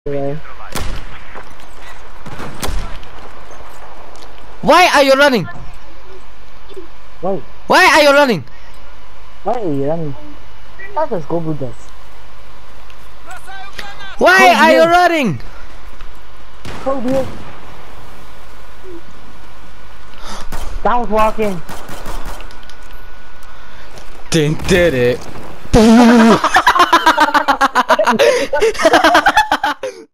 Yeah. Why are you running? Why? Why are you running? Why are you running? Let us go with us. Why Oh, are you dear. running? Oh dear. Down walking. Did it.